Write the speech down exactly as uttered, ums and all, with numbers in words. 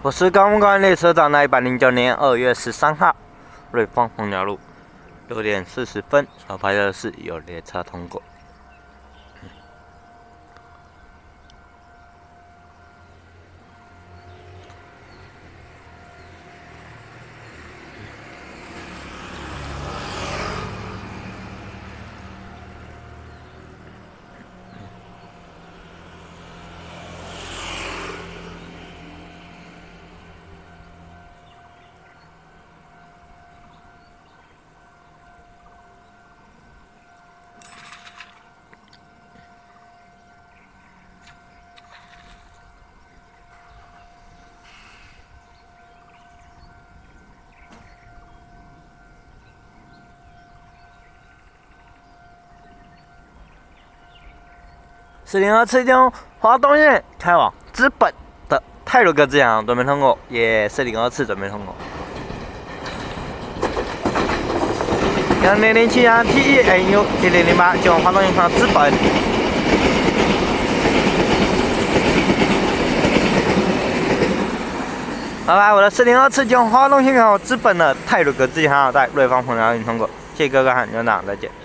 我是高木高列车长，在一百零九年二月十三号，瑞芳红鸟路六点四十分，所拍摄的是有列车通过。四零二次经华东线开往资本的太鲁阁机场准备通过，也四零二次准备通过。两零零七啊 T E N U 一零零八前往华东线开往资本。拜拜，我的四零二次前往华东线开往资本的太鲁阁机场在瑞芳红鸟路通过，谢谢各位和园长，再见。